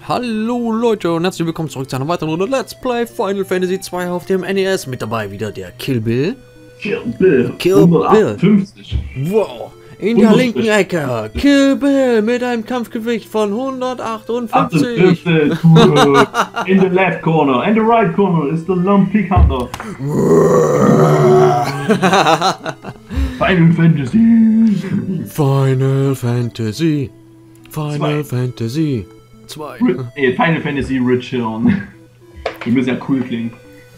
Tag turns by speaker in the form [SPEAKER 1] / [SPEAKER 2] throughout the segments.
[SPEAKER 1] Hallo Leute und herzlich willkommen zurück zu einer weiteren Runde Let's Play Final Fantasy 2 auf dem NES. Mit dabei wieder der Kill Bill.
[SPEAKER 2] Kill Bill.
[SPEAKER 1] Kill Bill.
[SPEAKER 2] 158.
[SPEAKER 1] Wow. In der linken Ecke Kill Bill mit einem Kampfgewicht von 158.
[SPEAKER 2] In the left corner and the right corner is the Lumpy Hunter. Final Fantasy.
[SPEAKER 1] Final Fantasy. Final Fantasy 2.
[SPEAKER 2] Nee, Final Fantasy Return. Die müssen ja cool klingen.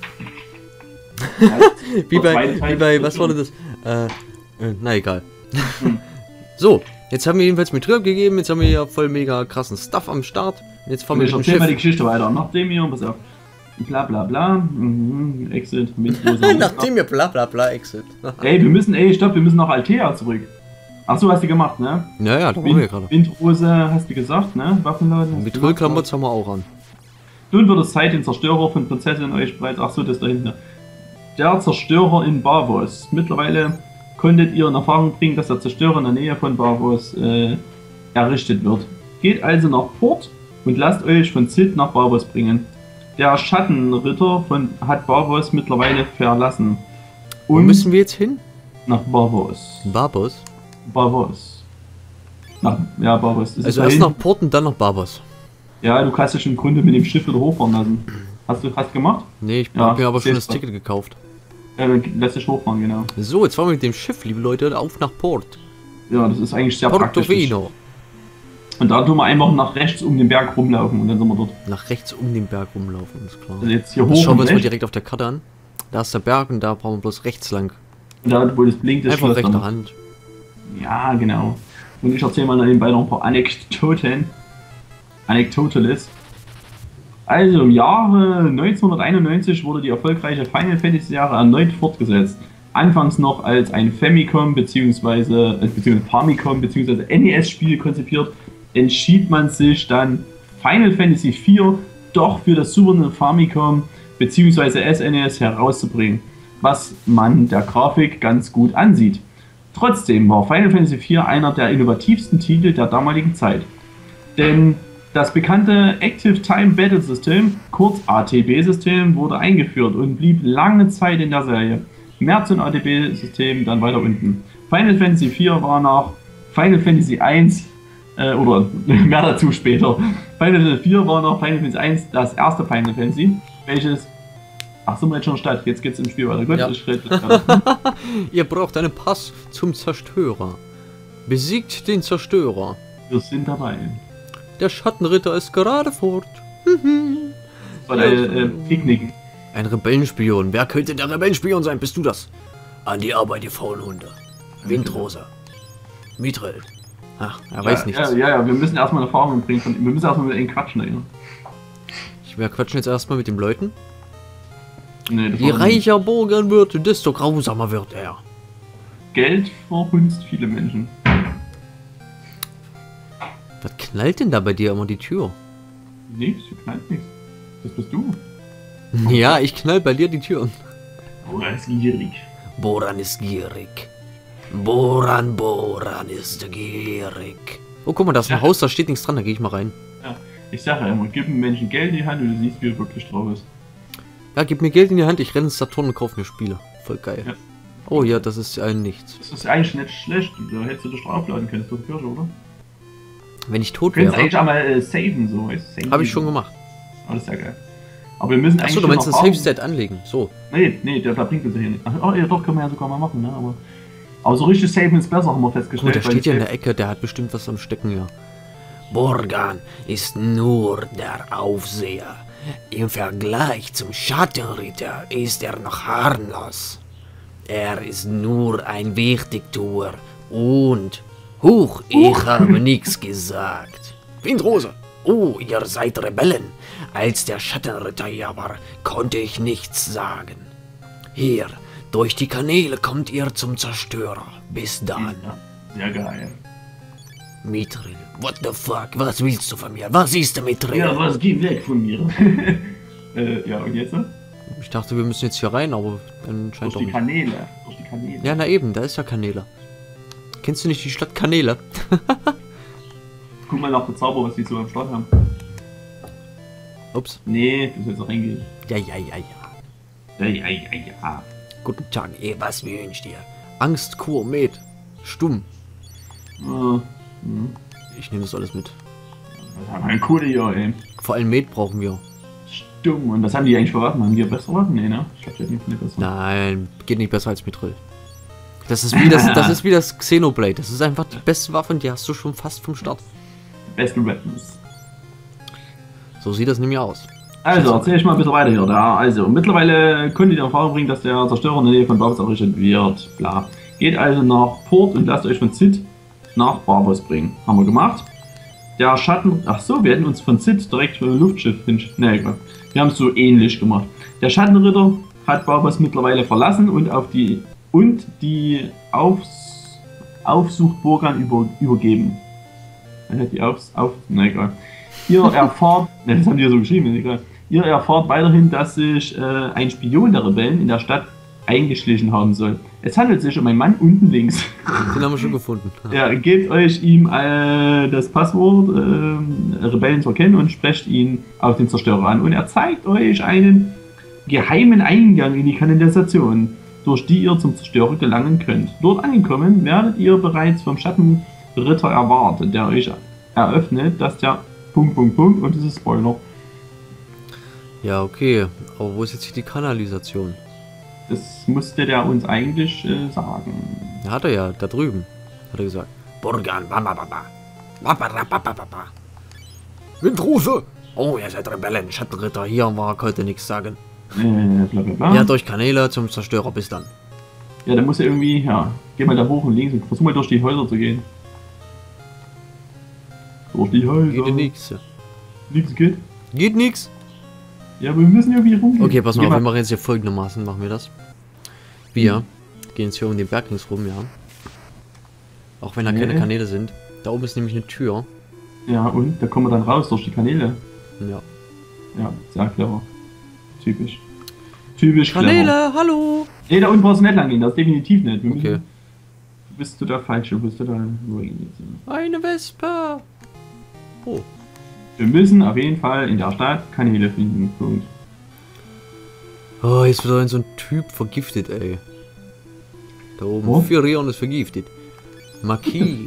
[SPEAKER 1] wie bei, was war das? Na egal. So, jetzt haben wir jedenfalls mit Trip gegeben, jetzt haben wir hier voll mega krassen Stuff am Start. Jetzt fahren wir mit dem Schiff.
[SPEAKER 2] Mal die Geschichte weiter. Nachdem wir, pass auf, bla bla bla, Exit,
[SPEAKER 1] nachdem wir bla bla bla Exit.
[SPEAKER 2] Ey, wir müssen nach Altea zurück. Achso, hast du gemacht, ne?
[SPEAKER 1] Ja, da waren wir gerade.
[SPEAKER 2] Windrose, hast du gesagt, ne? Waffenladen.
[SPEAKER 1] Mit Rüllklamotten haben wir auch an.
[SPEAKER 2] Nun wird es Zeit, den Zerstörer von Prinzessin euch bereits. Achso, das da hinten. Der Zerstörer in Bavos. Mittlerweile konntet ihr in Erfahrung bringen, dass der Zerstörer in der Nähe von Bavos errichtet wird. Geht also nach Port und lasst euch von Cid nach Bavos bringen. Der Schattenritter hat Bavos mittlerweile verlassen.
[SPEAKER 1] Und wo müssen wir jetzt hin?
[SPEAKER 2] Nach Bavos.
[SPEAKER 1] Bavos?
[SPEAKER 2] Bavos. Ja, Bavos.
[SPEAKER 1] Also erst nach Port und dann nach Bavos.
[SPEAKER 2] Ja, du kannst dich im Grunde mit dem Schiff wieder hochfahren lassen. Hast du gemacht?
[SPEAKER 1] Nee, ich habe mir aber schon das Ticket gekauft.
[SPEAKER 2] Ja, dann lässt dich hochfahren, genau.
[SPEAKER 1] So, jetzt fahren wir mit dem Schiff, liebe Leute, auf nach Port.
[SPEAKER 2] Ja, das ist eigentlich sehr praktisch.
[SPEAKER 1] Portofino.
[SPEAKER 2] Und da tun wir einfach nach rechts um den Berg rumlaufen und dann sind wir dort.
[SPEAKER 1] Nach rechts um den Berg rumlaufen, ist klar.
[SPEAKER 2] Also jetzt hier
[SPEAKER 1] das
[SPEAKER 2] hoch.
[SPEAKER 1] Schauen wir uns mal direkt auf der Karte an. Da ist der Berg und da brauchen wir bloß rechts lang.
[SPEAKER 2] Und da, wo das blinkt, ist
[SPEAKER 1] einfach rechte Hand.
[SPEAKER 2] Ja, genau. Und ich erzähle mal nebenbei noch ein paar Anekdoteles. Also im Jahre 1991 wurde die erfolgreiche Final Fantasy Serie erneut fortgesetzt. Anfangs noch als ein Famicom bzw. NES-Spiel konzipiert, entschied man sich dann Final Fantasy IV doch für das Super Famicom bzw. SNES herauszubringen, was man der Grafik ganz gut ansieht. Trotzdem war Final Fantasy IV einer der innovativsten Titel der damaligen Zeit. Denn das bekannte Active Time Battle System, kurz ATB-System, wurde eingeführt und blieb lange Zeit in der Serie. Mehr zum ATB-System dann weiter unten. Final Fantasy IV war nach Final Fantasy I, oder mehr dazu später. Final Fantasy IV war nach Final Fantasy I das erste Final Fantasy, welches... Ach, sind wir jetzt schon Stadt, jetzt geht's im Spiel weiter. Gut,
[SPEAKER 1] ja.
[SPEAKER 2] Ich rede
[SPEAKER 1] Ihr braucht einen Pass zum Zerstörer. Besiegt den Zerstörer.
[SPEAKER 2] Wir sind dabei.
[SPEAKER 1] Der Schattenritter ist gerade fort.
[SPEAKER 2] Picknicken.
[SPEAKER 1] Ein Rebellenspion. Wer könnte der Rebellenspion sein? Bist du das? An die Arbeit, ihr faulen Hunde. Windrose. Mithril. Ach, er weiß nichts.
[SPEAKER 2] Ja, wir müssen erstmal Erfahrung bringen. Wir müssen erstmal mit ihnen quatschen. Ey.
[SPEAKER 1] Wir quatschen jetzt erstmal mit den Leuten.
[SPEAKER 2] Nee,
[SPEAKER 1] Je reicher Burgen wird, desto grausamer wird er.
[SPEAKER 2] Geld verhunzt viele Menschen.
[SPEAKER 1] Was knallt denn da bei dir immer die Tür?
[SPEAKER 2] Nichts, hier knallt nichts. Das bist du.
[SPEAKER 1] Ja, ich knall bei dir die Türen.
[SPEAKER 2] Boran ist gierig.
[SPEAKER 1] Boran ist gierig. Boran ist gierig. Oh, guck mal, da ist ein Haus, da steht nichts dran, da gehe ich mal rein.
[SPEAKER 2] Ja, ich sage ja immer, gib einem Menschen Geld in die Hand und du siehst, wie er wirklich drauf ist.
[SPEAKER 1] Ja, gib mir Geld in die Hand, ich renne ins Saturn und kaufe mir Spiele. Voll geil. Ja. Oh ja, das ist ein Nichts.
[SPEAKER 2] Das ist eigentlich nicht schlecht, da hättest du dich draufladen können, zur Kirche, oder?
[SPEAKER 1] Wenn ich tot
[SPEAKER 2] wäre. Du
[SPEAKER 1] wäre.
[SPEAKER 2] könntest eigentlich einmal saven, so.
[SPEAKER 1] Habe ich schon gemacht.
[SPEAKER 2] Oh, das ist ja geil. Aber wir müssen eigentlich.
[SPEAKER 1] Achso, du meinst das Save-Stat anlegen, so.
[SPEAKER 2] Nee, der bringt uns ja hier nicht. Oh ja, doch, können wir ja sogar mal machen, ne? Aber so richtig saven ist besser, haben wir festgestellt.
[SPEAKER 1] Oh, der steht ja in der Ecke, der hat bestimmt was am Stecken, ja. Borgan ist nur der Aufseher. Im Vergleich zum Schattenritter ist er noch harmlos. Er ist nur ein Wichtigtuer und... Huch, ich habe nichts gesagt. Windrose! Oh, ihr seid Rebellen. Als der Schattenritter hier war, konnte ich nichts sagen. Hier, durch die Kanäle kommt ihr zum Zerstörer. Bis dann.
[SPEAKER 2] Ja, sehr geil.
[SPEAKER 1] Mithril, what the fuck? Was willst du von mir? Was ist der Mithril?
[SPEAKER 2] Ja, was? Geh weg von mir. Ja, und jetzt?
[SPEAKER 1] Ich dachte, wir müssen jetzt hier rein, aber anscheinend doch nicht.
[SPEAKER 2] Durch die Kanäle.
[SPEAKER 1] Ja, na eben, da ist ja Kanäle. Kennst du nicht die Stadt Kanäle?
[SPEAKER 2] Guck mal nach der Zauber, was die so am Start haben.
[SPEAKER 1] Ups.
[SPEAKER 2] Nee, du sollst reingehen.
[SPEAKER 1] Ja.
[SPEAKER 2] Ja.
[SPEAKER 1] Guten Tag, was wünscht ihr? Angstkur, Med. Stumm. Ich nehme das alles mit.
[SPEAKER 2] Das haben wir eine coole hier, ey.
[SPEAKER 1] Vor allem Med brauchen wir.
[SPEAKER 2] Stumm. Und was haben die eigentlich für Waffen? Haben die bessere Waffen? Nee, ne? Ich glaube, die hat nicht besser.
[SPEAKER 1] Nein, geht nicht besser als Mithril. Das ist wie das Xenoblade. Das ist einfach die beste Waffe und die hast du schon fast vom Start.
[SPEAKER 2] Beste Weapons.
[SPEAKER 1] So sieht das nämlich aus.
[SPEAKER 2] Also, erzähl ich mal ein bisschen weiter hier. Da. Also, mittlerweile konntet ihr in Erfahrung bringen, dass der Zerstörer in der Nähe von Barbos errichtet wird. Bla. Geht also nach Port und lasst euch von Cid nach Barbos bringen. Haben wir gemacht. Der Schatten... Ach so, wir hätten uns von Cid direkt für ein Luftschiff hin... Ne, egal. Wir haben es so ähnlich gemacht. Der Schattenritter hat Barbos mittlerweile verlassen und die Aufsuchtburgan übergeben. Na egal. Ihr erfahrt... Ne, das haben die ja so geschrieben, ist egal. Ihr erfahrt weiterhin, dass sich ein Spion der Rebellen in der Stadt eingeschlichen haben soll. Es handelt sich um einen Mann unten links.
[SPEAKER 1] Den haben wir schon gefunden.
[SPEAKER 2] Ja, gebt euch ihm das Passwort Rebellen zu erkennen und sprecht ihn auf den Zerstörer an. Und er zeigt euch einen geheimen Eingang in die Kanalisation, durch die ihr zum Zerstörer gelangen könnt. Dort angekommen werdet ihr bereits vom Schattenritter erwartet, der euch eröffnet, dass der... und das ist Spoiler.
[SPEAKER 1] Ja, okay. Aber wo ist jetzt hier die Kanalisation?
[SPEAKER 2] Das musste der uns eigentlich sagen.
[SPEAKER 1] Ja, hat er ja, da drüben. Hat er gesagt.
[SPEAKER 3] Burgan, Windruse! Oh, ihr seid Rebellen, Schattenritter.
[SPEAKER 1] Hier war heute nichts sagen.
[SPEAKER 2] Bla bla bla.
[SPEAKER 1] Ja, durch Kanäle zum Zerstörer, bis dann.
[SPEAKER 2] Ja, da muss er irgendwie, ja, geh mal da hoch und links und versuch mal durch die Häuser zu gehen. Durch die Häuser.
[SPEAKER 1] Geht nix.
[SPEAKER 2] Nix geht?
[SPEAKER 1] Geht nix?
[SPEAKER 2] Ja, aber wir müssen irgendwie rumgehen.
[SPEAKER 1] Okay, pass mal, wir machen jetzt hier folgendermaßen, machen wir das. Wir gehen jetzt hier um den Berg links rum, ja. Auch wenn da keine Kanäle sind. Da oben ist nämlich eine Tür.
[SPEAKER 2] Ja, und? Da kommen wir dann raus durch die Kanäle.
[SPEAKER 1] Ja.
[SPEAKER 2] Ja, sehr clever. Typisch. Typisch
[SPEAKER 1] Kanäle,
[SPEAKER 2] clever.
[SPEAKER 1] hallo!
[SPEAKER 2] Nee, da unten brauchst du nicht lang gehen, das ist definitiv nicht. Wir
[SPEAKER 1] Okay.
[SPEAKER 2] müssen, bist du da falsch, du bist du da...
[SPEAKER 1] Eine Wespe! Oh.
[SPEAKER 2] Wir müssen auf jeden Fall in der Stadt Kanäle finden. Punkt.
[SPEAKER 1] Oh, jetzt wird so ein Typ vergiftet, ey. Da oben.
[SPEAKER 2] Wo?
[SPEAKER 1] Firion ist vergiftet. Marquis.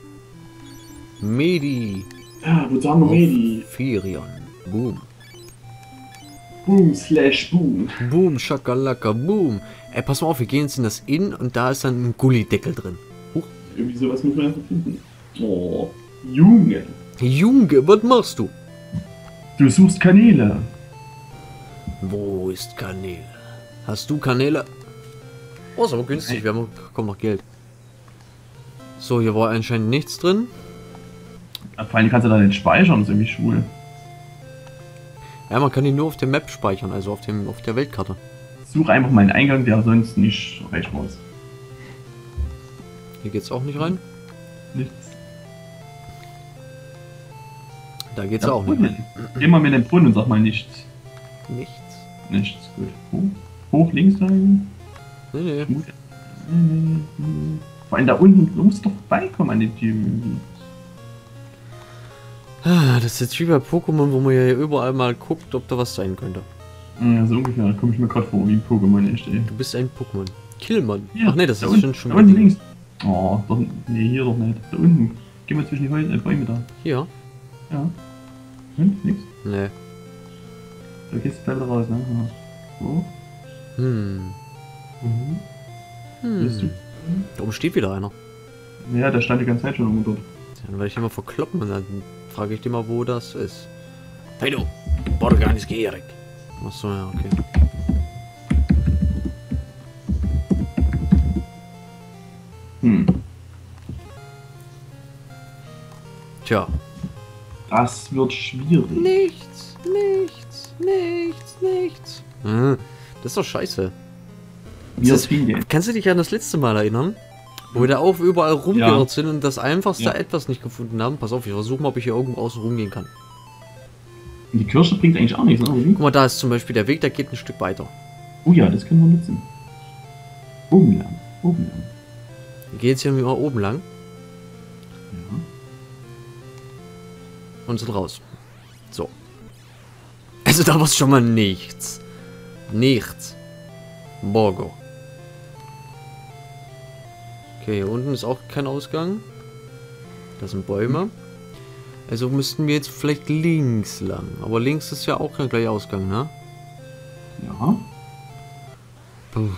[SPEAKER 1] Medi.
[SPEAKER 2] Ja, wo sagen wir Medi?
[SPEAKER 1] Firion. Boom.
[SPEAKER 2] Boom slash boom.
[SPEAKER 1] Boom, Schakalaka, boom. Ey, pass mal auf, wir gehen jetzt in das Inn und da ist dann ein Gullideckel drin. Huch.
[SPEAKER 2] Irgendwie sowas müssen wir einfach finden. Oh, Junge.
[SPEAKER 1] Junge, was machst du?
[SPEAKER 2] Du suchst Kanäle.
[SPEAKER 1] Wo ist Kanäle? Hast du Kanäle? Oh, ist aber günstig, wir haben, kommt noch Geld. So, hier war anscheinend nichts drin.
[SPEAKER 2] Vor allem kannst du da den speichern, das ist irgendwie schwul.
[SPEAKER 1] Ja, man kann die nur auf der Map speichern, also auf der Weltkarte.
[SPEAKER 2] Such einfach mal einen Eingang, der sonst nicht erreichbar ist.
[SPEAKER 1] Hier geht's auch nicht rein.
[SPEAKER 2] Nichts.
[SPEAKER 1] Da geht's ja auch nicht rein.
[SPEAKER 2] Geh mal mit dem Brunnen und sag mal nichts.
[SPEAKER 1] Nichts.
[SPEAKER 2] Nichts, gut. Hoch links rein.
[SPEAKER 1] Nee, nee.
[SPEAKER 2] Vor allem da unten, du musst doch vorbeikommen an den Typen.
[SPEAKER 1] Ah, das ist jetzt wie bei Pokémon, wo man ja überall mal guckt, ob da was sein könnte.
[SPEAKER 2] Ja, so ungefähr, da komme ich mir gerade vor, wie ein Pokémon echt, ey.
[SPEAKER 1] Du bist ein Pokémon. Killmann.
[SPEAKER 2] Ja,
[SPEAKER 1] Ach nee, das
[SPEAKER 2] da
[SPEAKER 1] ist
[SPEAKER 2] unten,
[SPEAKER 1] schon
[SPEAKER 2] da unten links. Oh, doch, nee, hier doch nicht. Da unten. Geh mal zwischen die Bäume da.
[SPEAKER 1] Hier?
[SPEAKER 2] Ja. Und? Nix?
[SPEAKER 1] Nee.
[SPEAKER 2] Da gehst du gleich wieder raus, ne? Ja. So. Bist du?
[SPEAKER 1] Da oben steht wieder einer.
[SPEAKER 2] Ja, der stand die ganze Zeit schon irgendwo dort.
[SPEAKER 1] Dann werde ich immer verkloppen und dann frage ich dich mal, wo das ist.
[SPEAKER 3] Hey du, Burgan ist gierig.
[SPEAKER 1] Achso, ja, okay. Tja.
[SPEAKER 2] Das wird schwierig.
[SPEAKER 1] Nichts. Das ist doch scheiße.
[SPEAKER 2] Wir spielen.
[SPEAKER 1] Kannst du dich an das letzte Mal erinnern? Wo wir da auch überall rumgeirrt sind und das einfachste etwas nicht gefunden haben? Pass auf, ich versuche mal, ob ich hier irgendwo außen rumgehen kann.
[SPEAKER 2] Die Kirsche bringt eigentlich auch nichts, oder?
[SPEAKER 1] Guck mal, da ist zum Beispiel der Weg, der geht ein Stück weiter.
[SPEAKER 2] Oh ja, das können wir nutzen. Oben lang. Oben lang.
[SPEAKER 1] Wir gehen jetzt hier mal oben lang
[SPEAKER 2] Ja.
[SPEAKER 1] und sind raus. So. Also da war schon mal nichts. Nichts. Borgo. Okay, hier unten ist auch kein Ausgang. Das sind Bäume. Also müssten wir jetzt vielleicht links lang. Aber links ist ja auch kein gleicher Ausgang, ne?
[SPEAKER 2] Ja.
[SPEAKER 1] Puh.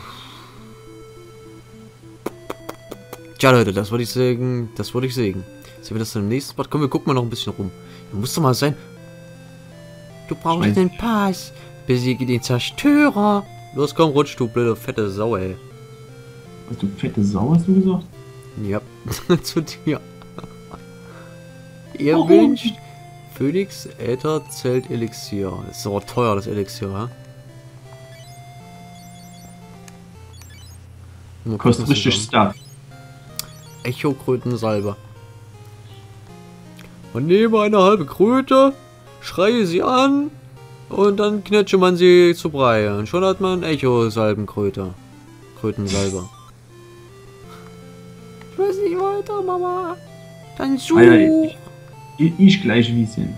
[SPEAKER 1] Tja, Leute, das wollte ich sagen. Das wollte ich sehen. Sehen wir das dann im nächsten Part? Komm, wir gucken mal noch ein bisschen rum. Da muss doch mal sein. Du brauchst den Pass. Besiege den Zerstörer. Los, komm, rutsch, du blöde, fette Sau, ey.
[SPEAKER 2] Was, du fette Sau, hast du gesagt?
[SPEAKER 1] Ja, zu dir. Ihr wünscht Phoenix Äther Zelt Elixier. Das ist aber teuer, das Elixier, ja?
[SPEAKER 2] Kostet richtig Stuff.
[SPEAKER 1] Echo-Krötensalbe. Man nehme eine halbe Kröte, schreie sie an und dann knetsche man sie zu Brei. Und schon hat man Echo-Salbenkröte. Krötensalbe. Ich weiß nicht weiter, Mama. Dann such.
[SPEAKER 2] Alter, ich gleich wie sind.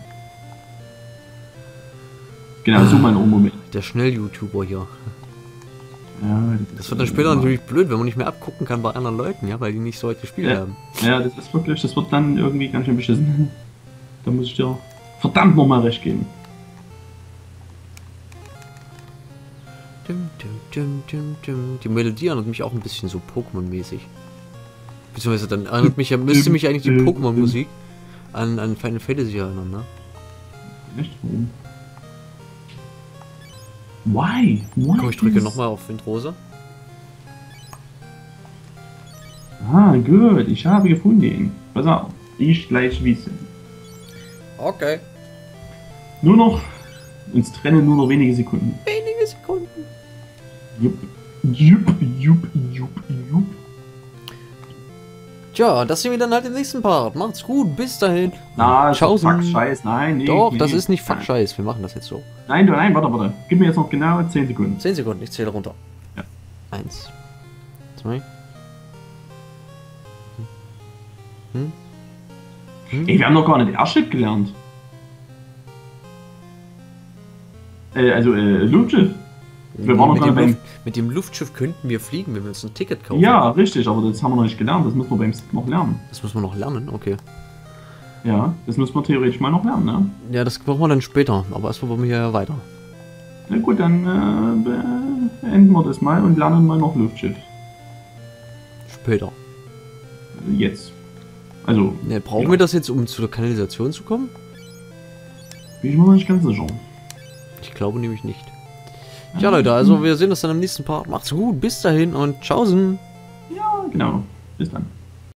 [SPEAKER 2] Genau, so mein Moment.
[SPEAKER 1] Der Schnell-YouTuber hier.
[SPEAKER 2] Ja,
[SPEAKER 1] Das wird dann später natürlich blöd, wenn man nicht mehr abgucken kann bei anderen Leuten, ja, weil die nicht so heute gespielt haben.
[SPEAKER 2] Ja, das ist wirklich, das wird dann irgendwie ganz schön beschissen. Da muss ich dir verdammt nochmal recht geben.
[SPEAKER 1] Die Melodie erinnert mich auch ein bisschen so Pokémon-mäßig. Beziehungsweise dann erinnert mich ja, müsste mich eigentlich die Pokémon-Musik an Final Fantasy erinnern, ne?
[SPEAKER 2] Echt? Warum? Why?
[SPEAKER 1] Komm, ich drücke nochmal auf Windrose.
[SPEAKER 2] Ah, gut, ich habe gefunden. Pass auf, ich gleich wissen.
[SPEAKER 1] Okay.
[SPEAKER 2] Nur noch, uns trennen nur noch wenige Sekunden.
[SPEAKER 1] Wenige Sekunden.
[SPEAKER 2] Jupp, jupp, jupp, jupp, jupp.
[SPEAKER 1] Tja, das sehen wir dann halt im nächsten Part. Macht's gut, bis dahin.
[SPEAKER 2] Na,
[SPEAKER 1] ciao.
[SPEAKER 2] fuck Scheiß, nein, nee.
[SPEAKER 1] Doch,
[SPEAKER 2] nee,
[SPEAKER 1] das ist nicht
[SPEAKER 2] nein.
[SPEAKER 1] Fuck Scheiß. Wir machen das jetzt so.
[SPEAKER 2] Nein, warte. Gib mir jetzt noch genau 10 Sekunden.
[SPEAKER 1] 10 Sekunden, ich zähle runter.
[SPEAKER 2] Ja.
[SPEAKER 1] 1, 2.
[SPEAKER 2] Ey, wir haben noch gar nicht Airship gelernt. Luftschiff. Wir waren noch gar nicht
[SPEAKER 1] mit dem Luftschiff könnten wir fliegen, wenn wir uns ein Ticket kaufen.
[SPEAKER 2] Ja, richtig, aber das haben wir noch nicht gelernt. Das müssen wir beim noch lernen.
[SPEAKER 1] Das müssen wir noch lernen, okay.
[SPEAKER 2] Ja, das müssen wir theoretisch mal noch lernen, ne?
[SPEAKER 1] Ja, das machen wir dann später, aber erstmal wollen wir hier weiter.
[SPEAKER 2] Na gut, dann beenden wir das mal und lernen mal noch Luftschiff.
[SPEAKER 1] Später.
[SPEAKER 2] Jetzt. Also.
[SPEAKER 1] Ne, brauchen wir das jetzt, um zu der Kanalisation zu kommen?
[SPEAKER 2] Bin ich mir noch nicht ganz sicher.
[SPEAKER 1] Ich glaube nämlich nicht. Ja, Leute, also wir sehen uns dann im nächsten Part. Macht's gut, bis dahin und tschaußen.
[SPEAKER 2] Ja, genau. Bis dann.